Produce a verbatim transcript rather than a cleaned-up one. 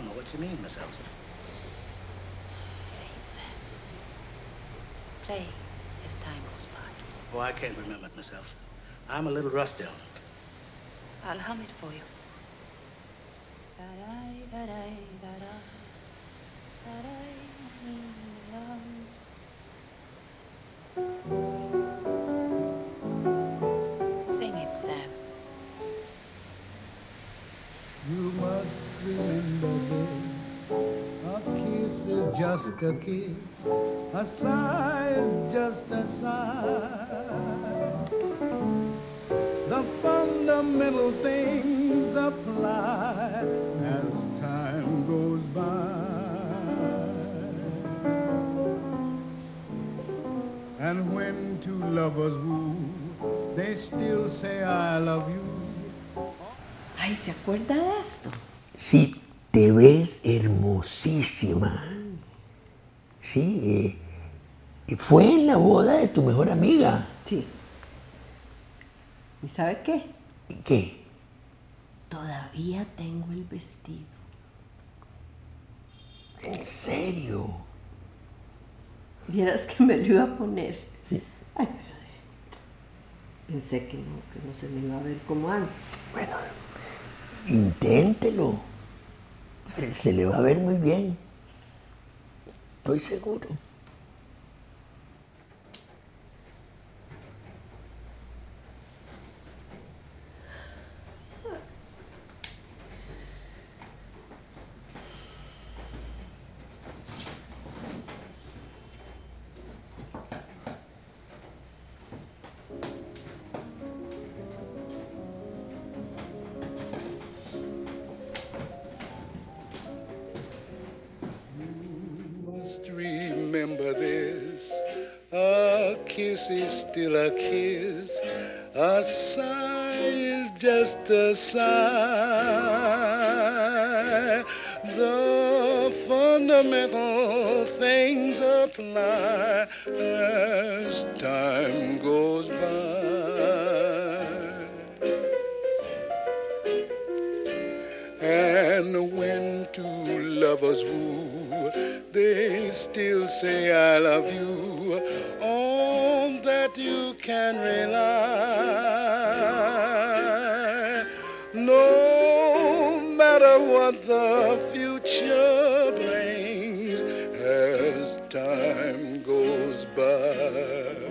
don't know what you mean, Miss Elsa. Play as time goes by. Oh, I can't remember it, Miss Elsa. I'm a little rusty on it. I'll hum it for you. Da-dai, da-dai, da-da. Da-dai, da-da. Sing it, Sam. You must remember this. A kiss is just a kiss. A sigh is just a sigh. The fundamental things apply as time goes by. And when two lovers woo, they still say I love you. Ay, ¿se acuerda de esto? Sí, te ves hermosísima. Sí, eh, fue en la boda de tu mejor amiga. Sí. ¿Y sabe qué? ¿Qué? Todavía tengo el vestido. ¿En serio? Vieras que me lo iba a poner. Sí. Ay, pero pensé que no, que no se me iba a ver como antes. Bueno, inténtelo. Se le va a ver muy bien. Estoy seguro. Remember this, a kiss is still a kiss, a sigh is just a sigh. The fundamental things apply as time goes by. And when two lovers woo, they still say I love you. On that you can rely. No matter what the future brings as time goes by.